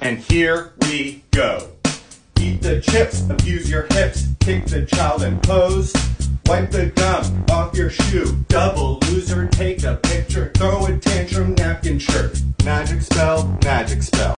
And here we go. Eat the chips, abuse your hips, kick the child and pose. Wipe the gum off your shoe, double loser, take a picture, throw a tantrum, napkin shirt. Magic spell, magic spell.